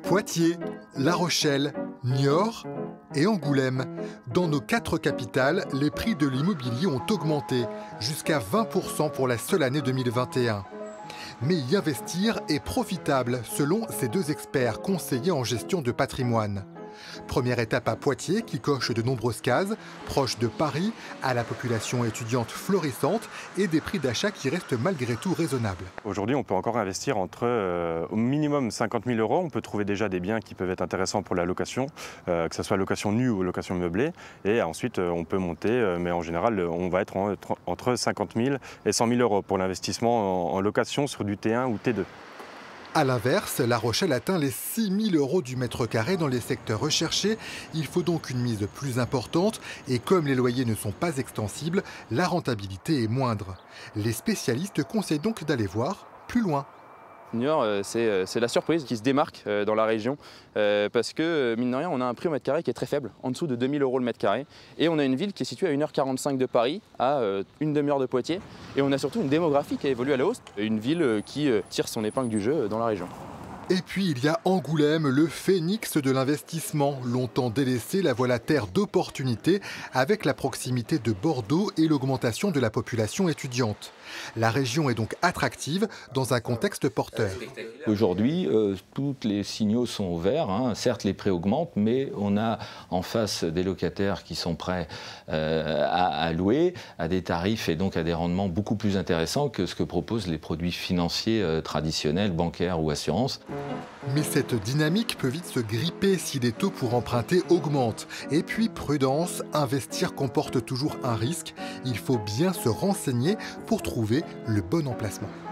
Poitiers, La Rochelle, Niort et Angoulême. Dans nos 4 capitales, les prix de l'immobilier ont augmenté, jusqu'à 20% pour la seule année 2021. Mais y investir est profitable, selon ces 2 experts conseillers en gestion de patrimoine. Première étape à Poitiers, qui coche de nombreuses cases, proche de Paris, à la population étudiante florissante et des prix d'achat qui restent malgré tout raisonnables. Aujourd'hui, on peut encore investir au minimum 50 000 €. On peut trouver déjà des biens qui peuvent être intéressants pour la location, que ce soit location nue ou location meublée. Et ensuite, on peut monter, mais en général, on va être entre 50 000 et 100 000 € pour l'investissement en location sur du T1 ou T2. A l'inverse, La Rochelle atteint les 6 000 € du mètre carré dans les secteurs recherchés. Il faut donc une mise plus importante et comme les loyers ne sont pas extensibles, la rentabilité est moindre. Les spécialistes conseillent donc d'aller voir plus loin. Niort, c'est la surprise qui se démarque dans la région parce que, mine de rien, on a un prix au mètre carré qui est très faible, en dessous de 2 000 € le mètre carré. Et on a une ville qui est située à 1h45 de Paris, à une demi-heure de Poitiers. Et on a surtout une démographie qui a évolué à la hausse, une ville qui tire son épingle du jeu dans la région. Et puis il y a Angoulême, le phénix de l'investissement. Longtemps délaissé, la voilà terre d'opportunités avec la proximité de Bordeaux et l'augmentation de la population étudiante. La région est donc attractive dans un contexte porteur. Aujourd'hui, tous les signaux sont verts. Certes, les prix augmentent, mais on a en face des locataires qui sont prêts à louer à des tarifs et donc à des rendements beaucoup plus intéressants que ce que proposent les produits financiers traditionnels, bancaires ou assurances. Mais cette dynamique peut vite se gripper si les taux pour emprunter augmentent. Et puis prudence, investir comporte toujours un risque. Il faut bien se renseigner pour trouver le bon emplacement.